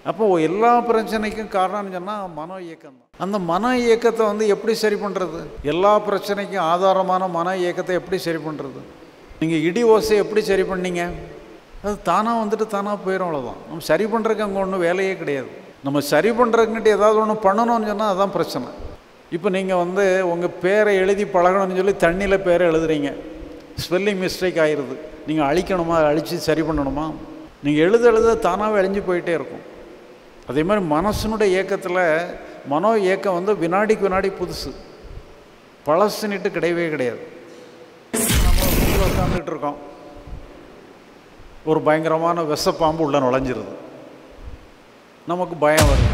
அப்போ எல்லா பிரச்சனைக்கும் காரணம்னு சொன்னால் மனோ இயக்கம் தான். அந்த மன இயக்கத்தை வந்து எப்படி சரி பண்ணுறது? எல்லா பிரச்சனைக்கும் ஆதாரமான மன இயக்கத்தை எப்படி சரி பண்ணுறது? நீங்கள் இடி ஓசை எப்படி சரி பண்ணீங்க? அது தானாக வந்துட்டு தானாக போயிடும், அவ்வளோதான். நம்ம சரி பண்ணுறதுக்கு அங்கே ஒன்றும் வேலையே கிடையாது. நம்ம சரி பண்ணுறதுக்கிட்ட ஏதாவது ஒன்று பண்ணணும்னு சொன்னால் அதுதான் பிரச்சனை. இப்போ நீங்கள் வந்து உங்கள் பேரை எழுதி பழகணும்னு சொல்லி தண்ணியில் பேரை எழுதுறீங்க, ஸ்பெல்லிங் மிஸ்டேக் ஆகிடுது. நீங்கள் அழிக்கணுமா, அழித்து சரி பண்ணணுமா? நீங்கள் எழுத தானாகவே அழிஞ்சு போயிட்டே இருக்கும். அதே மாதிரி மனசனுடைய இயக்கத்தில் மனோ இயக்கம் வந்து வினாடிக்கு வினாடி புதுசு, பழசுன்னுட்டு கிடையவே கிடையாது. நம்ம உட்காந்துட்டு இருக்கோம், ஒரு பயங்கரமான விஷப்பாம்பு உள்ள நுழைஞ்சிருது, நமக்கு பயம் வருது.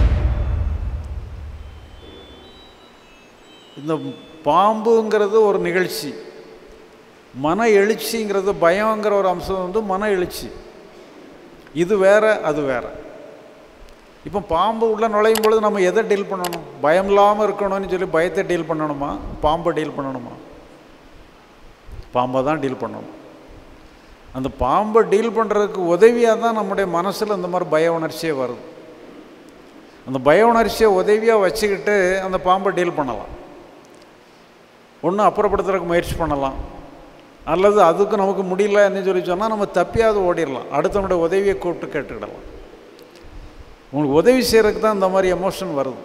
இந்த பாம்புங்கிறது ஒரு நிகழ்ச்சி, மன எழுச்சிங்கிறது பயங்கிற ஒரு அம்சம் வந்து மன எழுச்சி. இது வேற, அது வேற. இப்போ பாம்பு உள்ளே நுழையும் பொழுது நம்ம எதை டீல் பண்ணணும்? பயம் இல்லாமல் இருக்கணும்னு சொல்லி பயத்தை டீல் பண்ணணுமா, பாம்பை டீல் பண்ணணுமா? பாம்பை தான் டீல் பண்ணணும். அந்த பாம்பை டீல் பண்ணுறதுக்கு உதவியாக தான் நம்முடைய மனசில் இந்த மாதிரி பய உணர்ச்சியே வருது. அந்த பய உணர்ச்சியை உதவியாக வச்சுக்கிட்டு அந்த பாம்பை டீல் பண்ணலாம். ஒன்று அப்புறப்படுத்துறதுக்கு முயற்சி பண்ணலாம், அல்லது அதுக்கு நமக்கு முடியலன்னு சொல்லி சொன்னால் நம்ம தப்பியாவது ஓடிடலாம், அடுத்தவனுடைய உதவியை கூப்பிட்டு கேட்டுக்கிடலாம். உங்களுக்கு உதவி செய்கிறதுக்கு தான் இந்த மாதிரி எமோஷன் வருது.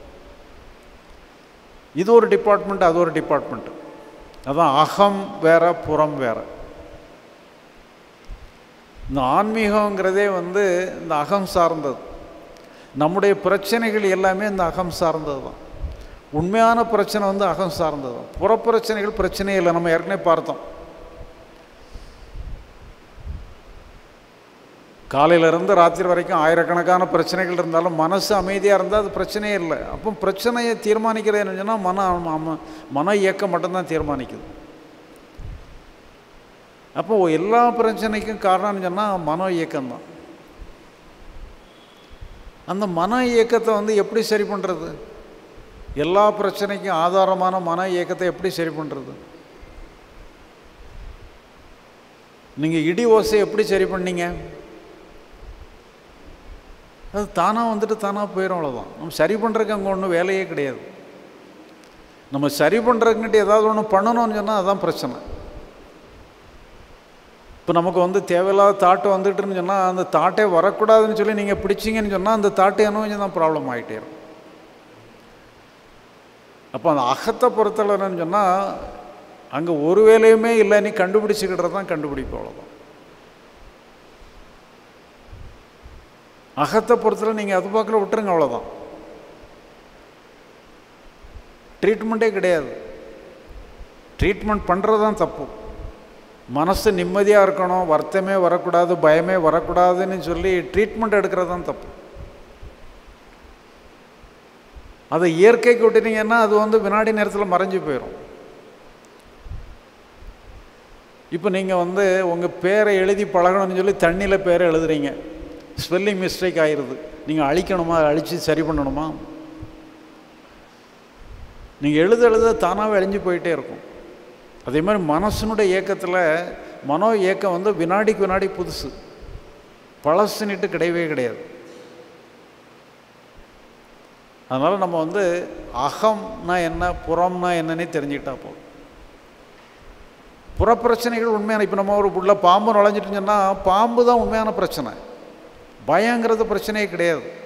இது ஒரு டிபார்ட்மெண்ட், அது ஒரு டிபார்ட்மெண்ட்டு. அதான் அகம் வேற, புறம் வேற. இந்த ஆன்மீகங்கிறதே வந்து இந்த அகம் சார்ந்தது. நம்முடைய பிரச்சனைகள் எல்லாமே இந்த அகம் சார்ந்தது தான். உண்மையான பிரச்சனை வந்து அகம் சார்ந்தது தான். புறப்பிரச்சனைகள் பிரச்சனையே இல்லை, நம்ம ஏற்கனவே பார்த்தோம். காலையிலேருந்து ராத்திரி வரைக்கும் ஆயிரக்கணக்கான பிரச்சனைகள் இருந்தாலும் மனசு அமைதியாக இருந்தால் அது பிரச்சனையே இல்லை. அப்போ பிரச்சனையை தீர்மானிக்கிறது என்ன சொன்னால் மன இயக்கம் மட்டும்தான் தீர்மானிக்குது. அப்போ எல்லா பிரச்சனைக்கும் காரணம்னு சொன்னால் மனோ இயக்கம்தான். அந்த மன இயக்கத்தை வந்து எப்படி சரி பண்ணுறது? எல்லா பிரச்சனைக்கும் ஆதாரமான மன இயக்கத்தை எப்படி சரி பண்ணுறது? நீங்கள் இடி ஓசை எப்படி சரி பண்ணீங்க? அது தானாக வந்துட்டு தானாக போயிடும், அவ்வளோதான். நம்ம சரி பண்ணுறதுக்கு அங்கே ஒன்றும் வேலையே கிடையாது. நம்ம சரி பண்ணுறதுக்கிட்ட ஏதாவது ஒன்று பண்ணணும்னு சொன்னால் அதுதான் பிரச்சனை. இப்போ நமக்கு வந்து தேவையில்லாத தாட்டு வந்துட்டுன்னு சொன்னால் அந்த தாட்டே வரக்கூடாதுன்னு சொல்லி நீங்கள் பிடிச்சிங்கன்னு சொன்னால் அந்த தாட்டு என்ன கொஞ்சம் தான் ப்ராப்ளம் ஆகிட்டே இருக்கும். அப்போ அந்த அகத்தை பொறுத்தளவுன்னு சொன்னால் அங்கே ஒரு வேலையுமே இல்லை, நீ கண்டுபிடிச்சிக்கிட்டது தான் கண்டுபிடிப்போம், அவ்வளோதான். அகத்தை பொறுத்தவரை நீங்கள் அது பார்க்கல விட்டுருங்க, அவ்வளோதான். ட்ரீட்மெண்ட்டே கிடையாது. ட்ரீட்மெண்ட் பண்ணுறது தான் தப்பு. மனசு நிம்மதியாக இருக்கணும், வருத்தமே வரக்கூடாது, பயமே வரக்கூடாதுன்னு சொல்லி ட்ரீட்மெண்ட் எடுக்கிறது தான் தப்பு. அதை இயற்கைக்கு விட்டுட்டீங்கன்னா அது வந்து வினாடி நேரத்தில் மறைஞ்சு போயிடும். இப்போ நீங்கள் வந்து உங்கள் பேரை எழுதி பழகணும்னு சொல்லி தண்ணியில் பேரை எழுதுறீங்க, ஸ்பெல்லிங் மிஸ்டேக் ஆகிடுது. நீங்கள் அழிக்கணுமா, அழித்து சரி பண்ணணுமா? நீங்கள் எழுத தானாகவே அழிஞ்சு போயிட்டே இருக்கும். அதே மாதிரி மனசனுடைய இயக்கத்தில் மனோ இயக்கம் வந்து வினாடிக்கு வினாடி புதுசு, பழசுன்னுட்டு கிடையவே கிடையாது. அதனால் நம்ம வந்து அகம்னா என்ன, புறம்னா என்னன்னே தெரிஞ்சுக்கிட்டா போதும். புறப்பிரச்சனைகள் உண்மையான, இப்போ நம்ம ஒரு உள்ள பாம்பு நுழைஞ்சிட்டுன்னு சொன்னால் பாம்பு தான் உண்மையான பிரச்சனை. பயங்கிறது பிரச்சனையே கிடையாது.